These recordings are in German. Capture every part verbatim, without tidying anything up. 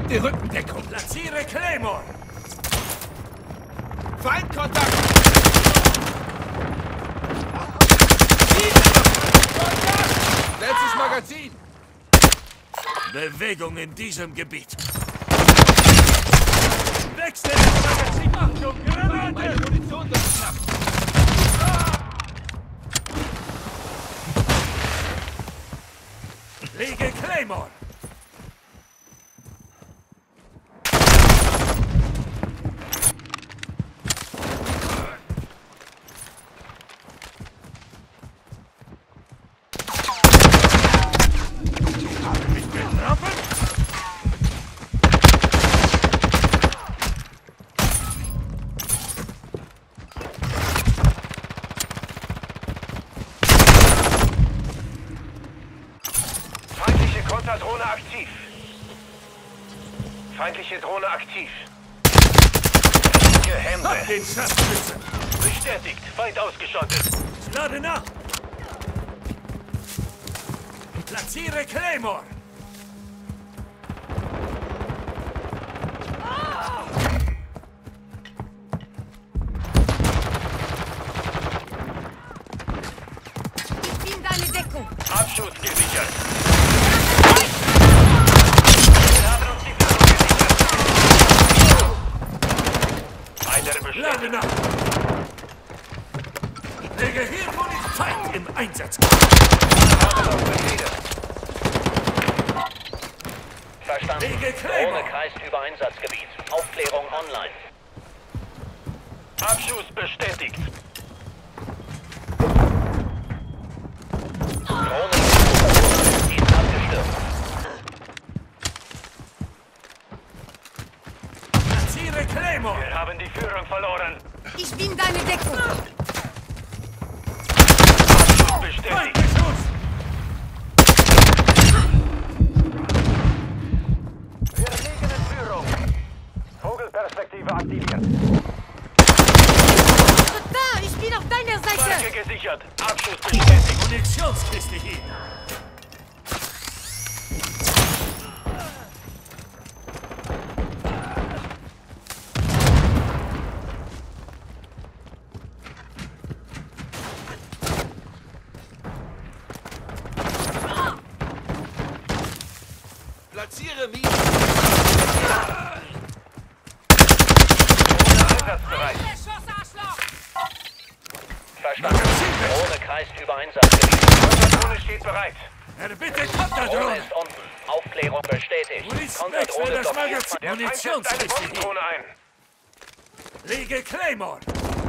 Gib die Rückendeckung. Platziere Claymore. Feindkontakt. Letztes Magazin. Bewegung in diesem Gebiet. Wechsel das Magazin. Achtung, Granate! Meine Munition wird knapp. Lege Claymore. Drohne aktiv. Feindliche Drohne aktiv. Gehände. Hab den Scharfschütze. Bestätigt. Feind ausgeschottet. Ich lade nach. Platziere Claymore. Ich bin deine Deckung. Abschuss gesichert. Lade nach! Lege hier Munition. Feind im Einsatz. Verstanden. Lege Claymore. Drohne kreist über Einsatzgebiet. Aufklärung online. Abschuss bestätigt. Drohne ist abgestürzt. Platziere Claymore. Wir haben die Führung verloren. Ich bin deine Deckung. Abschuss bestätigt. Feindbeschuss. Wir liegen in Führung. Vogelperspektive aktiviert. Da, ich bin auf deiner Seite. Marke gesichert. Abschuss bestätigt. Munitionskiste hier. Platziere Minen. Einsatzbereit. Verstanden. Drohne kreist über Einsatzgebiet. Unsere Drohne steht bereit. Erbitte Drohne Konterdrohne. ist unten. Aufklärung bestätigt. Wechsle Konterdrohne das blockiert. Magazin. Der Feind setzt eine Munitionskiste hier. Bombendrohne ein. Lege Claymore.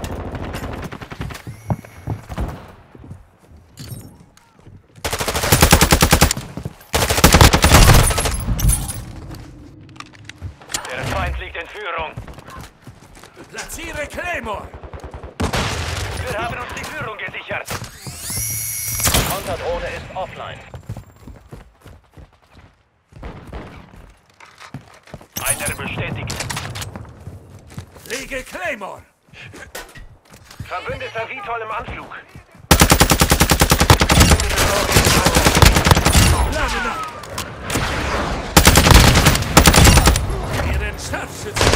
Der Feind liegt in Führung. Platziere Claymore. Wir haben uns die Führung gesichert. Konterdrohne ist offline. Einer bestätigt. Lege Claymore. Verbündeter Vitol im Anflug. Lade nach. Ihren Scharfschützen.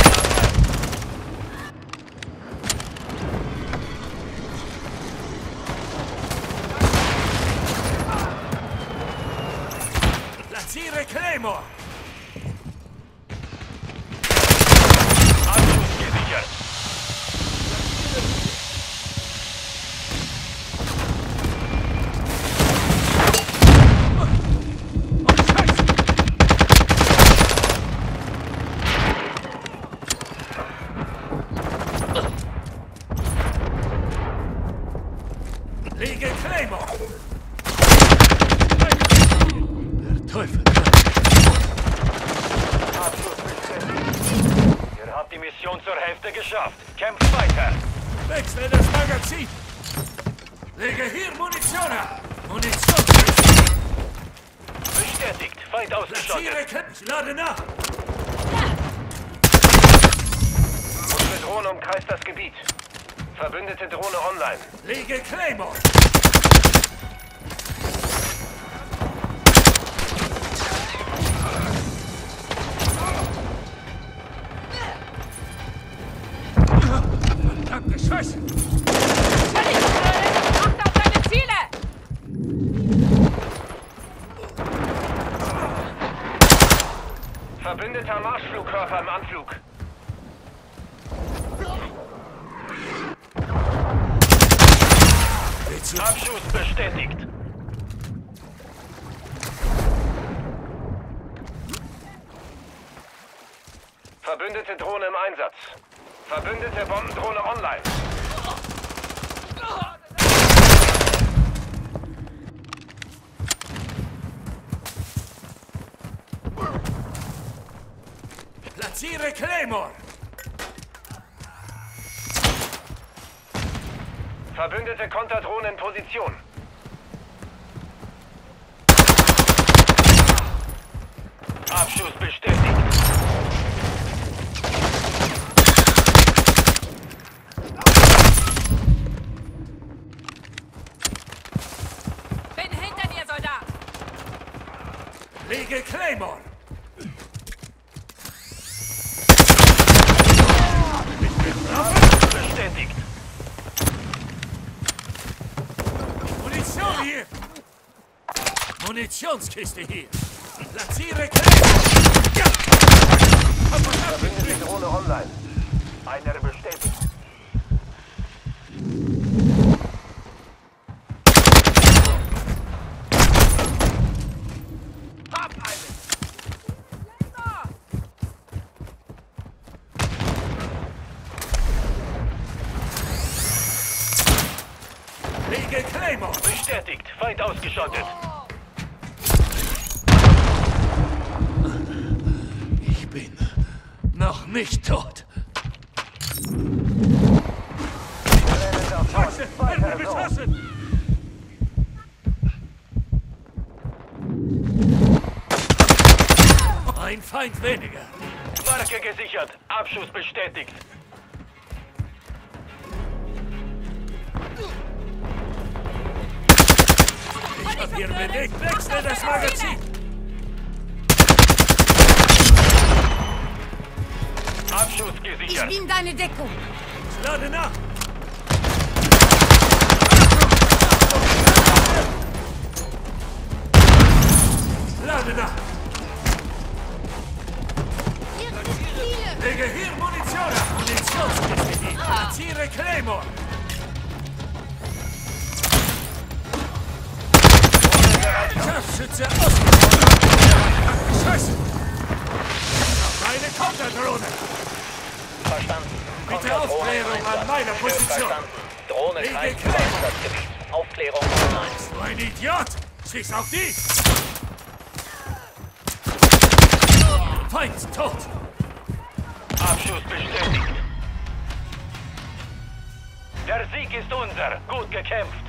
Platziere Claymore. Abschuss gesichert. Lege Claymore. Der Teufel. Abschuss bestätigt. Ihr habt die Mission zur Hälfte geschafft. Kämpft weiter. Wechsle das Magazin. Lege hier Munition ab. Munition. Bestätigt. Feind ausgeschottet. Platziere Claymore. Ich lade nach. Unsere Drohne umkreist das Gebiet. Verbündete Drohne online. Lege Claymore. Verbündeter Marschflugkörper im Anflug. Abschuss bestätigt. Verbündete Drohne im Einsatz. Verbündete Bombendrohne online. Platziere Claymore! Verbündete Konterdrohne in Position. Abschuss bestätigt. Bin hinter dir, Soldat! Lege Claymore! Bestätigt. Munition hier! Munitionskiste hier! Platziere Claymore! Verbündete Drohne online. Einer bestätigt. Hab einen! Lege Claymore! Bestätigt. Feind ausgeschaltet. Ich bin noch nicht tot. Scheiße! Werden wir beschossen! Ein Feind weniger. Marke gesichert. Abschuss bestätigt. Ich hab hier bewegt. Wechsle das Magazin! Abschuss Ich gesichert. bin deine Deckung! Ich lade nach! Lade nach! Hier sind viele! Lege hier Munition ab! Munitionskiste hier! Platziere Claymore! Scharfschütze ausgeführt! Scheiße! Meine Konterdrohne! Verstanden. Bitte Konterdrohne im Aufklärung Einsatz. an meiner Position. Verstanden. Drohne Lege kreist Claymore. über Einsatzgebiet. Aufklärung online. Du ein Idiot! Schieß auf die! Feind tot! Abschuss bestätigt. Der Sieg ist unser. Gut gekämpft.